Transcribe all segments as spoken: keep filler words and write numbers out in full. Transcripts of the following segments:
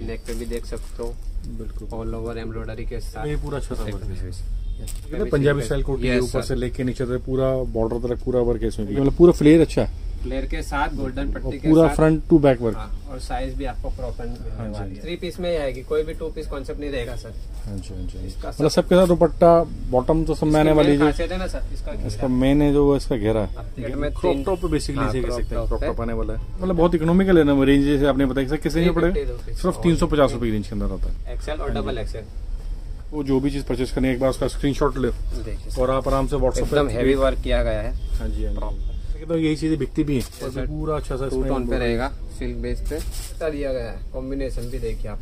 नेक पे भी देख सकते हो, बिल्कुल ऑल ओवर एम्ब्रॉयडरी के साथ। ये पूरा अच्छा था, पंजाबी स्टाइल कोटी है, ऊपर से लेके नीचे तक पूरा बॉर्डर तक पूरा वर्क है इसमें, मतलब पूरा फ्लेयर अच्छा है, फ्लेयर के साथ गोल्डन पट्टी के पूरा साथ, फ्रंट टू बैक वर्क। हाँ, और साइज भी आपको प्रॉपर मिलने वाली है। थ्री पीस में ही आएगी, कोई भी टू पीस कॉन्सेप्ट नहीं रहेगा सर। हाँ जी हाँ जी, मतलब सबके साथ दुपट्टा बॉटम तो सब में आने वाली है ना सर। इसका इसका मेन है जो इसका घेरा है, क्रॉप टॉप बेसिकली इसे कह सकते हैं, क्रॉप टॉप आने वाला है, मतलब बहुत इकोनॉमिकल है ना रेंज, जैसे आपने बताया किस रेंज में पड़ेगा, सिर्फ तीन सौ पचास रुपए की रेंज के अंदर आता है, एक्सेल और डबल एक्सेल। वो जो भी चीज परचेज करनी है एक बार उसका स्क्रीनशॉट ले और आप आराम से व्हाट्सएप पे, एकदम हेवी वर्क किया गया है। हाँ जी हाँ जी, तो यही चीजें बिकती भी है, पूरा अच्छा सा टू टोन पे रहेगा, सिल्क बेस पे दिया गया है, कॉम्बिनेशन भी देखिए आप,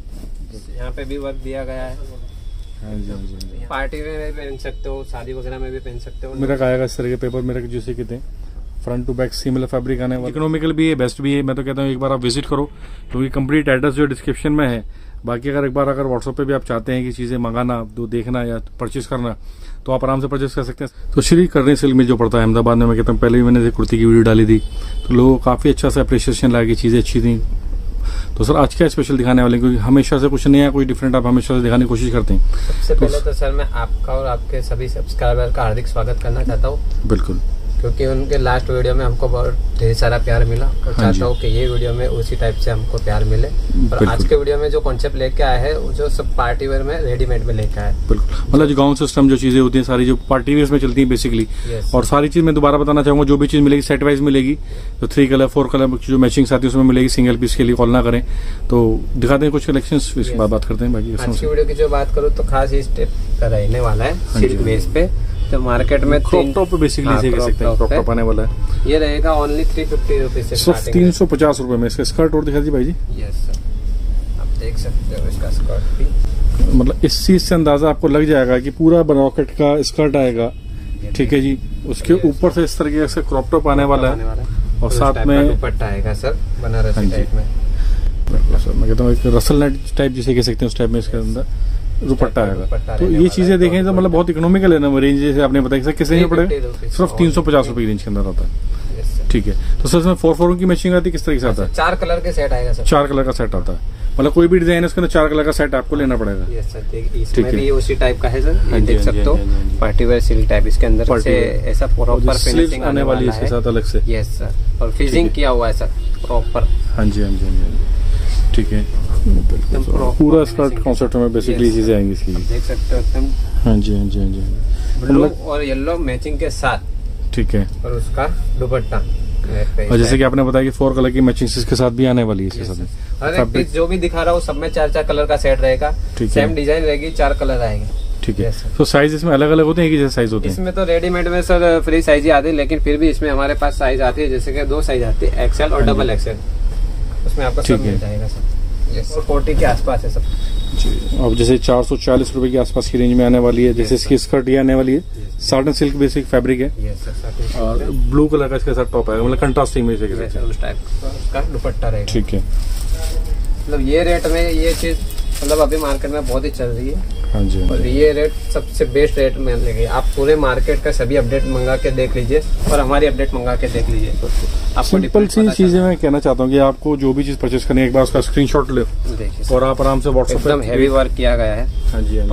यहाँ पे भी वर्क दिया गया है। हाँ जी हाँ जी, पार्टी में भी पहन सकते हो, शादी वगैरह में भी पहन सकते हो। मेरा आएगा इस तरह के पेपर, मेरा जैसे कहते हैं front to back similar fabric आने वाला, इकोनॉमिकल भी है, बेस्ट भी है। मैं तो कहता हूँ एक बार आप विजिट करो, क्योंकि कंप्लीट एड्रेस जो डिस्क्रिप्शन में है। बाकी अगर एक बार अगर व्हाट्सएप पे भी आप चाहते हैं कि चीजें मंगाना, दो देखना या परचेज करना, तो आप आराम से परचेज कर सकते हैं। तो श्री करनी सिल्क मिल जो पड़ता है अहमदाबाद में, मैं कहता हूँ पहले भी मैंने कुर्ती की वीडियो डाली थी, तो लोगों को काफी अच्छा सा अप्रिशिएशन लगा कि चीजें अच्छी थी। तो सर आज क्या स्पेशल दिखाने वाले, क्योंकि हमेशा से कुछ नया कुछ डिफरेंट आप हमेशा से दिखाने की कोशिश करते हैं। सबसे पहले तो सर मैं आपका और आपके सभी सब्सक्राइबर का हार्दिक स्वागत करना चाहता हूँ, बिल्कुल, क्योंकि उनके लास्ट वीडियो में हमको बहुत ढेर सारा प्यार मिला, और हाँ चाहता हूँ कि ये वीडियो में उसी टाइप से हमको प्यार मिले। और आज के वीडियो में जो कॉन्सेप्ट लेके आए हैं, जो सब पार्टी वेयर में रेडीमेड में लेके आए, बिल्कुल, मतलब जो गाउन सिस्टम जो चीजें होती हैं सारी जो पार्टी वेयर में चलती हैं बेसिकली, और सारी चीज मैं दोबारा बताना चाहूंगा, जो भी चीज मिलेगी सेट वाइज मिलेगी, तो थ्री कलर फोर कलर जो मैचिंग आती है उसमें मिलेगी, सिंगल पीस के लिए कॉल ना करें। तो दिखाते हैं कुछ कलेक्शन, इसके बाद बात करते हैं बाकी। आज की वीडियो की जो बात करूँ तो खास इस टाइप का रहने वाला है, सिल्क बेस पे, तो मार्केट में क्रॉप टॉप बेसिकली इसे कह सकते हैं, क्रॉप टॉप आने वाला है। ये रहेगा ओनली थ्री फिफ्टी रुपीज से सिर्फ तीन सौ पचास रुपए में। इसका स्कर्ट और दिखा दी भाई जी। यस सर, आप देख सकते हो इसका स्कर्ट भी, मतलब इस चीज से अंदाजा आपको लग जाएगा कि पूरा रॉकेट का स्कर्ट आएगा, ठीक है जी। उसके ऊपर से इस तरीके से क्रॉप टॉप आने वाला है, और साथ में दुपट्टा आएगा सर बनारसी टाइप में। सर मैं कहता हूँ एक रसल नेट टाइप जिसे कह सकते हैं, उस टाइप में इसके अंदर दुपट्टा आएगा। तो ये चीजें देखें तो मतलब बहुत इकोनॉमिकल है ना रेंज, जैसे आपने बताया सर किस रेंज में पड़ेगा, सिर्फ तीन सौ पचास रुपए की रेंज के अंदर आता है, ठीक है। तो सर इसमें फोर फोर की मैचिंग आती है, किस तरीके से आता है? चार कलर के सेट आएगा सर, चार कलर का सेट आता है, मतलब कोई भी डिजाइन है उसके अंदर चार कलर का सेट आपको लेना पड़ेगा। यस सर, इसमें भी उसी टाइप का है सर, ये देख सकते हो, पार्टी वेयर सिल्क टाइप, इसके अंदर से ऐसा प्रॉपर फिनिशिंग आने वाली है इसके साथ अलग से। यस सर, और फिनिशिंग किया हुआ है सर प्रॉपर। हाँ जी हाँ जी, ठीक है, पूरा स्कर्ट कॉन्सेप्ट में बेसिकली चीजें आएंगी इसकी, देख सकते हो एकदम। हाँ जी हाँ जी हाँ जी, ब्लू और येलो मैचिंग के साथ, ठीक है, और उसका दुपट्टा। और जैसे कि आपने बताया कि फोर कलर की मैचिंग इसके साथ भी आने वाली है, इसके साथ हर एक पीस जो भी दिखा रहा हूँ सब में चार चार कलर का सेट रहेगा, सेम डिजाइन रहेगी, चार कलर आएंगे, ठीक है। तो साइज इसमें अलग अलग होते हैं, एक जैसे साइज होते हैं? इसमें तो रेडीमेड में सर फ्री साइज ही आती है, लेकिन फिर भी इसमें हमारे पास साइज आती है, जैसे कि दो साइज आती है, एक्सएल और डबल एक्सएल, उसमें आपको सब मिल जाएगा सर। यस, और फोर्टी के आसपास है सब जी। अब जैसे चार सौ चालीस रुपए के आसपास की रेंज में आने वाली है, जैसे इसकी स्कर्ट ये आने वाली है, साटन सिल्क बेसिक फैब्रिक है, और ब्लू कलर का इसके साथ टॉप है, मतलब कंट्रास्टिंग में उस टाइप का दुपट्टा रहेगा, ठीक है। मतलब ये रेट में ये चीज मतलब अभी मार्केट में बहुत ही चल रही है। हाँ जी, और ये रेट सबसे बेस्ट रेट में लगे। आप पूरे मार्केट का सभी अपडेट मंगा के देख लीजिए, और हमारी अपडेट मंगा के देख लीजिए। सिंपल सी चीजें मैं कहना चाहता हूँ कि आपको जो भी चीज परचेज करनी है एक बार उसका स्क्रीनशॉट ले, और आप आराम से व्हाट्सएप पे, हेवी वर्क किया गया है। हाँ जी,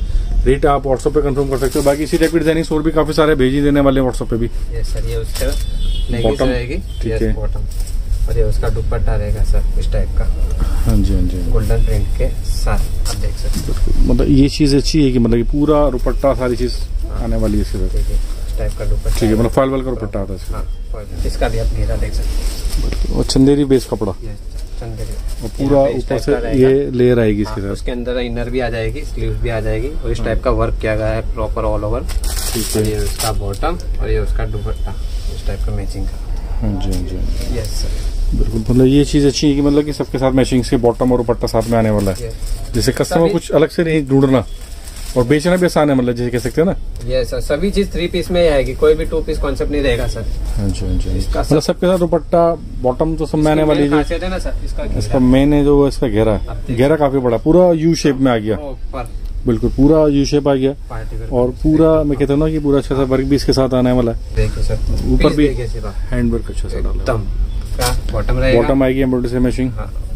रेट आप व्हाट्सएप पे कंफर्म कर सकते हो। बाकी इसी टाइप की डिजाइनिंग और भी काफी सारे भेज ही देने वाले व्हाट्सएप पे भी। यस सर, ये उसका बॉटम रहेगी, ठीक है, बॉटम, और ये उसका दुपट्टा रहेगा सर इस टाइप का। हाँ जी हाँ जी, गोल्डन प्रिंट के साथ आप देख सकते हो। मतलब ये चीज अच्छी है कि मतलब पूरा दुपट्टा सारी चीज आने वाली है इसके साथ, इस टाइप का दुपट्टा, ठीक है, मतलब फाइल वाल का दुपट्टा आता है। हाँ, इसका भी आप घेरा देख सकते हो, और चंदेरी बेस कपड़ा, चंदेरी, और पूरा ऊपर से ये लेयर आएगी इसके साथ, उसके अंदर इनर भी आ जाएगी, स्लीव्स भी आ जाएगी, और इस टाइप का वर्क किया गया है प्रॉपर ऑल ओवर, ठीक है। ये उसका बॉटम और ये उसका दुपट्टा इस टाइप का मैचिंग का। हाँ जी हाँ जी, यस सर, बिल्कुल। मतलब ये चीज अच्छी है कि मतलब कि सबके साथ मैचिंग के बॉटम और दुपट्टा साथ में आने वाला है, जैसे कस्टमर कुछ अलग से नहीं ढूंढना, और बेचना भी आसान है, मतलब जैसे कह सकते हैं ना। ये सर सभी चीज थ्री पीस में ही आएगी, कोई भी टू पीस कॉन्सेप्ट नहीं रहेगा सर। हाँ जी हाँ जी, मतलब सबके साथ दुपट्टा बॉटम तो सब में आने वाली है। ना सर, इसका इसका मेन है जो इसका घेरा है, घेरा काफी बड़ा, पूरा यू शेप में आ गया, बिल्कुल पूरा यू शेप आ गया, और पूरा मैं कहता हूँ ना कि पूरा अच्छा सा वर्क भी इसके साथ आने वाला है। देखिए सर, ऊपर भी हैंड वर्क अच्छा सा डाला, बॉटम रहेगा, बॉटम आएगी एम्ब्रॉयडरी से मैचिंग,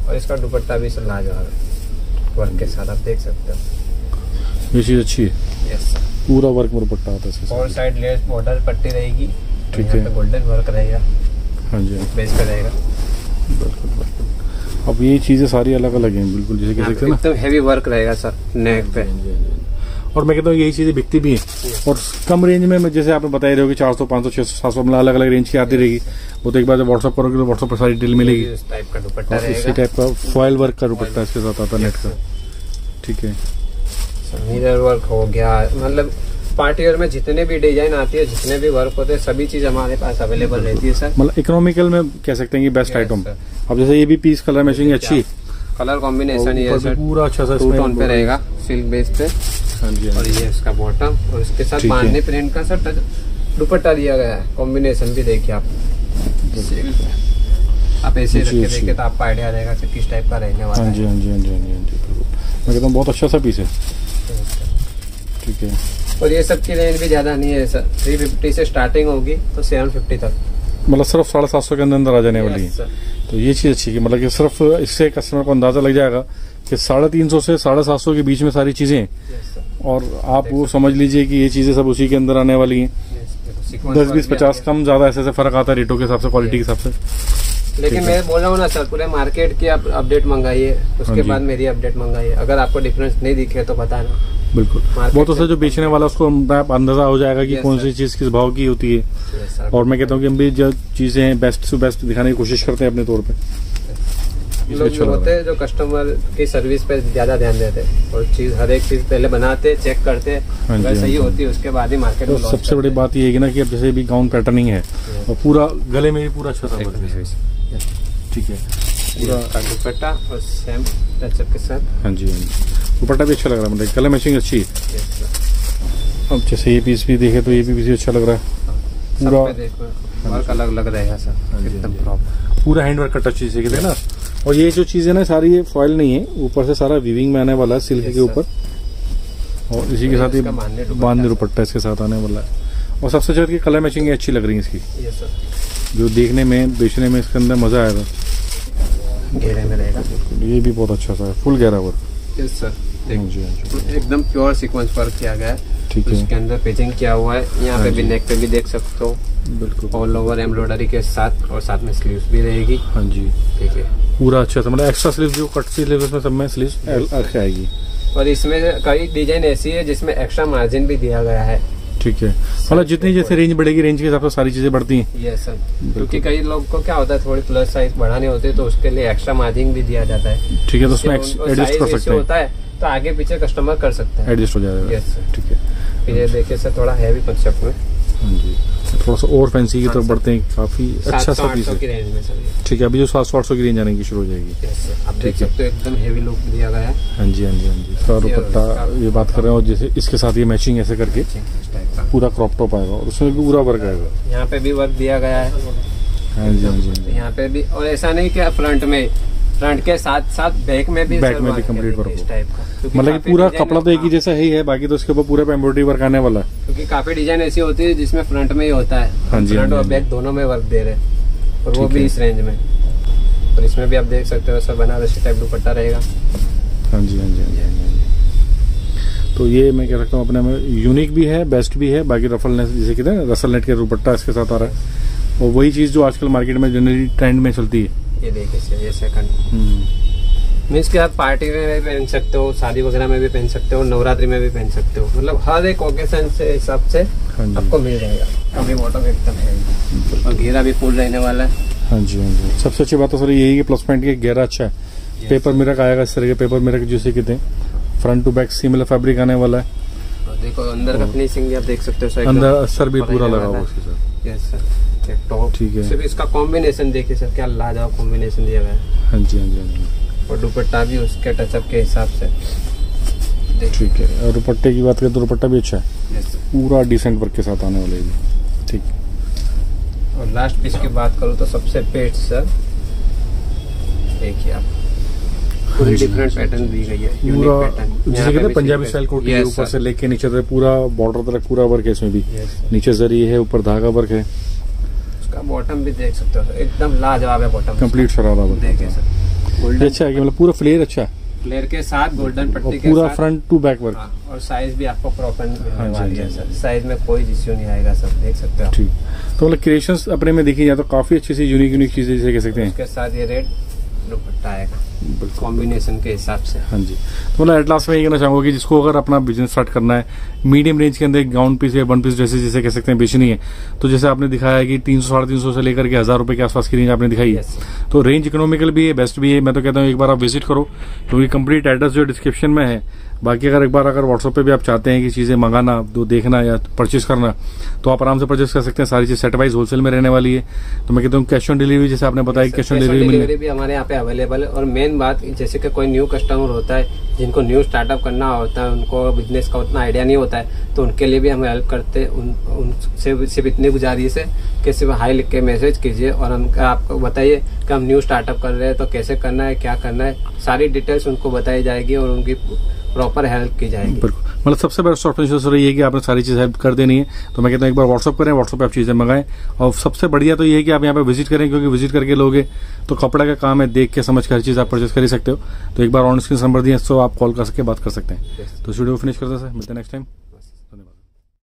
और इसका दुपट्टा भी सर लाजवाब है वर्क के साथ, आप देख सकते हो। ये चीज अच्छी है। यस सर, पूरा वर्क में दुपट्टा आता है। और साइड लेस बॉर्डर पट्टी रहेगी, ठीक है, गोल्डन वर्क रहेगा। हाँ जी, बेस पे रहेगा। बिल्कुल बिल्कुल। अब ये चीजें सारी अलग अलग हैं बिल्कुल, जैसे कह सकते हैं ना, एकदम हेवी वर्क रहेगा सर नेक पे। और मैं कहता हूँ यही चीजें बिकती भी हैं। और कम रेंज में, जैसे आपने बता रहे हो कि चार सौ पाँच सौ छह सौ सात सौ मतलब अलग अलग रेंज की आती रहेगी। वो तो एक बार जब व्हाट्सअप करोगे तो व्हाट्सअप पर सारी डिटेल मिलेगी। इस टाइप का दुपट्टा रहेगा, इसी टाइप का फॉयल वर्क का दुपट्टा इसके साथ आता है नेट का। ठीक है, मिरर वर्क हो गया, मतलब पार्टी वेयर में जितने भी डिजाइन आती है, जितने भी वर्क होते हैं, सभी चीज हमारे पास अवेलेबल रहती है सर। मतलब इकोनॉमिकल में कह सकते हैं कि बेस्ट आइटम। अब जैसे ये भी पीस कलर मैचिंग अच्छी, कलर कॉम्बिनेशन ये सर पूरा अच्छा सा टू टोन पे रहेगा, सिल्क बेस पे। हाँ जी, और ये इसका बॉटम और इसके साथ बांधनी प्रिंट का सर दुपट्टा दिया गया है। कॉम्बिनेशन भी देखिए आप, आप ऐसे रख के देखिए तो आपको आइडिया रहेगा कि किस टाइप का रहने वाला है। हाँ जी, हाँ जी, हाँ जी, हाँ जी, बिल्कुल। मैं कहता हूँ बहुत अच्छा सा पीस है। ठीक है, और ये सब की रेंज भी ज्यादा नहीं है सर, थ्री फिफ्टी से स्टार्टिंग होगी तो सेवन फिफ्टी तक, मतलब सिर्फ साढ़े सात सौ के अंदर अंदर आ जाने वाली है। तो ये चीज अच्छी है, मतलब कि सिर्फ इससे कस्टमर को अंदाजा लग जाएगा कि साढ़े तीन सौ से साढ़े सात सौ के बीच में सारी चीजें, और आप वो समझ लीजिए कि ये चीजें सब उसी के अंदर आने वाली हैं। दस बीस पचास कम ज्यादा ऐसे ऐसे फर्क आता है रेटों के हिसाब से, क्वालिटी के हिसाब से। लेकिन मैं बोल रहा हूँ ना सर, पूरे मार्केट की आप अपडेट मंगाइए, उसके बाद मेरी अपडेट मंगाइए। अगर आपको डिफरेंस नहीं दिखे तो बताना। बिल्कुल, वो तो सर जो बेचने वाला उसको अंदाजा हो जाएगा कि कौन सी चीज किस भाव की होती है। और मैं कहता हूँ कि हम भी जो चीजें बेस्ट से बेस्ट दिखाने की कोशिश करते हैं अपने तौर पे। लोग जो होते हैं जो कस्टमर की सर्विस पे ज्यादा ध्यान देते हैं, और चीज हर एक चीज पहले बनाते चेक करते, अगर सही होती है उसके बाद ही मार्केट में। सबसे बड़ी बात ये है कि ना कि अब जैसे भी गाउन पैटर्निंग है और पूरा गले में भी पूरा अच्छा सा, ठीक है, पूरा दुपट्टा और सेम टचअप के साथ। हाँ जी, हाँ जी, दुपट्टा भी अच्छा लग रहा है, मतलब कलर मैचिंग अच्छी है। अब जैसे ये पीस भी देखे तो ये भी पीस अच्छा लग रहा है, पूरा वर्क अलग अलग रहेगा सर, एकदम प्रॉपर पूरा हैंड वर्क का टच चीज है ना। और ये जो चीजें ना सारी ये फॉइल नहीं है, ऊपर से सारा वीविंग में आने वाला है सिल्क के ऊपर, और इसी के साथ ही बांधने दुपट्टा इसके साथ आने वाला है। और सबसे ज्यादा कलर मैचिंग अच्छी लग रही है इसकी, जो देखने में बेचने में इसके अंदर मजा आएगा। घेरे में रहेगा, ये भी बहुत अच्छा सा है, फुल घेरा वर्क। यस सर, एकदम प्योर सीक्वेंस वर्क किया गया है। ठीक है, इसके अंदर पेजिंग किया हुआ है, यहाँ पे भी नेक पे भी देख सकते हो, बिल्कुल ऑल ओवर एम्ब्रॉयडरी के साथ, और साथ में स्लीव्स भी रहेगी। हाँ जी, ठीक है, पूरा अच्छा सा, मतलब एक्स्ट्रा स्लीव जो कट स्लीव में सब में स्लीव आएगी। और इसमें कई डिजाइन ऐसी है जिसमें एक्स्ट्रा मार्जिन भी दिया गया है। ठीक है, मतलब जितनी जैसे रेंज बढ़ेगी रेंज के हिसाब से सारी चीजें बढ़ती हैं। यस सर, क्योंकि कई लोग को क्या होता है थोड़ी प्लस साइज बढ़ाने होते हैं तो उसके लिए एक्स्ट्रा मार्जिन भी दिया जाता है। ठीक है, तो उसमें एडजस्ट कर सकते हैं, होता है तो आगे पीछे कस्टमर कर सकते हैं, एडजस्ट हो जाएगा। यस सर, ठीक है। ये देखिए सर थोड़ा हैवी कंसेप्ट में, हाँ जी, थोड़ा सा और फैंसी की तरफ बढ़ते हैं, काफी अच्छा सा पीस है। रेंज में सर, ठीक है, अभी जो सात सौ आठ सौ की रेंज आने की शुरू हो जाएगी। आप देख सकते हो एकदम हेवी लुक दिया गया है। हाँ जी, हाँ जी, हाँ जी, इसका दुपट्टा ये बात कर रहे हो, जैसे इसके साथ ये मैचिंग ऐसे करके पूरा क्रॉप टॉप आएगा, और उसमें भी पूरा वर्क आएगा। यहाँ पे भी वर्क दिया गया है। हाँ जी, हाँ जी, यहाँ पे भी, और ऐसा नहीं कि फ्रंट में, फ्रंट के साथ साथ बैक में भी, बैक में भी कंप्लीट वर्क इस टाइप का, मतलब कि पूरा कपड़ा तो एक ही जैसा ही है, बाकी तो इसके ऊपर पूरा एम्ब्रॉयडरी वर्क आने वाला है। क्योंकि काफी डिजाइन ऐसी होती है जिसमें फ्रंट में ही होता है, हाँ जी, फ्रंट और बैक दोनों में वर्क दे रहे हैं, और वो भी इस रेंज में। और इसमें भी आप देख सकते हो सब बनारसी टाइप दुपट्टा रहेगा। हाँ जी, हाँ जी, हाँ जी। तो ये मैं कह सकता हूँ अपने में यूनिक भी है, बेस्ट भी है। बाकी रफल नेट जैसे कहते हैं रसल नेट के दुपट्टा इसके साथ आ रहा है, और वही चीज जो आजकल मार्केट में जनरली ट्रेंड में चलती है। ये देखिए ये सेकंड मीन्स कि आप पार्टी में भी पहन सकते हो, शादी वगैरह में भी पहन सकते हो, नवरात्रि में भी पहन सकते हो, मतलब हर एक ओकेशन से हिसाब से आपको मिल जाएगा। अभी बॉटम एकदम है और घेरा भी फुल रहने वाला है। हाँ जी, हाँ जी, सबसे अच्छी बात तो सर यही है कि प्लस पॉइंट के घेरा अच्छा है। पेपर मिरर आएगा इस तरह के, पेपर मिरर जैसे कहते हैं, front to back similar fabric आने वाला है। और देखो अंदर का फिनिशिंग भी आप देख सकते हो, अंदर असर भी पूरा लगा हुआ उसके साथ। यस सर, टॉप ठीक है, इसका कॉम्बिनेशन देखिए सर, क्या लाजवाब कॉम्बिनेशन दिया गया है। हाँ जी, हाँ जी, हाँ जी, और दुपट्टा भी उसके टचअप के हिसाब से। ठीक है, और दुपट्टे की बात करें तो दुपट्टा भी अच्छा है, पूरा डिसेंट वर्क के साथ आने वाले भी। ठीक, और लास्ट पीस की बात करूँ तो सबसे पेट सर देखिए आप, पूरी डिफरेंट पैटर्न दी गई है, पूरा जिसे कहते हैं पंजाबी स्टाइल कोटी है, ऊपर से लेके नीचे तक पूरा बॉर्डर तक पूरा वर्क है इसमें भी। नीचे जरी है, ऊपर धागा वर्क है। उसका बॉटम भी देख सकते हो, एकदम लाजवाब है बॉटम, कंप्लीट शरारा वर्क देखिए सर। गोल्डन अच्छा है कि मतलब पूरा फ्लेयर अच्छा है फ्लेयर के साथ गोल्डन और पट्टी के पूरा साथ फ्रंट टू बैक वर्क। हाँ, और साइज भी आपको प्रॉपर हाँ मिलने जी, वाली है हाँ सर, साइज में कोई इश्यू नहीं आएगा सर, देख सकते हो आप। ठीक, तो मतलब क्रिएशंस अपने में देखी जाए तो काफी अच्छी सी यूनिक यूनिक चीजें जैसे कह सकते हैं। उसके साथ ये रेड दुपट्टा आएगा कॉम्बिनेशन के हिसाब से। हाँ जी, तो मतलब एट लास्ट में ये कहना चाहूंगा कि जिसको अगर अपना बिजनेस स्टार्ट करना है, मीडियम रेंज के अंदर गाउन पीस या वन पीस ड्रेसेस जैसे कह सकते हैं बेचनी है, तो जैसे आपने दिखाया है कि तीन सौ साढ़े तीन सौ से लेकर के हजार रुपए के आसपास की रेंज आपने दिखाई है। तो रेंज इकोनॉमिकल भी है, बेस्ट भी है। मैं तो कहता हूँ एक बार आप विजिट करो, क्योंकि कंप्लीट एड्रेस जो डिस्क्रिप्शन में है। बाकी अगर एक बार अगर व्हाट्सएप पे भी आप चाहते हैं कि चीजें मंगाना, तो देखना या परचेज करना, तो आप आराम से परचेज कर सकते हैं। सारी चीज सेट वाइज होलसेल में रहने वाली है। तो मैं कहता हूँ कैश ऑन डिलीवरी जैसे आपने बताया, कैश ऑन डिलीवरी भी हमारे यहाँ पे अवेलेबल है। और मेन बात जैसे कि कोई न्यू कस्टमर होता है, जिनको न्यू स्टार्टअप करना होता है, उनको बिजनेस का उतना आइडिया नहीं होता है, तो उनके लिए भी हम हेल्प करते हैं। उन, उनसे सिर्फ इतनी गुजारिश है कि सिर्फ हाई लिख के मैसेज कीजिए और हम आपको बताइए कि हम न्यू स्टार्टअप कर रहे हैं, तो कैसे करना है, क्या करना है, सारी डिटेल्स उनको बताई जाएगी और उनकी प्रॉपर हेल्प की जाएगी। बिल्कुल, मतलब सबसे बेस्ट ऑप्शन सर ये है कि आपने सारी चीज हेल्प कर देनी है। तो मैं कहता हूँ एक बार व्हाट्सअप करें, व्हाट्सअप पे आप चीजें मंगाएं। और सबसे बढ़िया तो ये है कि आप यहाँ पे विजिट करें, क्योंकि विजिट करके लोगे तो कपड़ा का काम है, देख के समझ के हर चीज आप परचेज कर ही सकते हो। तो एक बार ऑन स्क्रीन नंबर दिए, तो आप कॉल कर सके बात कर सकते हैं। तो वीडियो फिनिश करते हैं सर, मिलते हैं नेक्स्ट टाइम।